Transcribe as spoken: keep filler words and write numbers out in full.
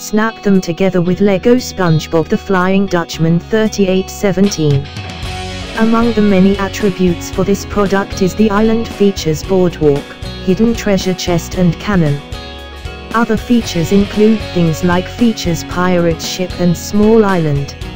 Snap them together with Lego Spongebob the Flying Dutchman thirty-eight seventeen. Among the many attributes for this product is the island features boardwalk, hidden treasure chest and cannon. Other features include things like features pirate ship and small island.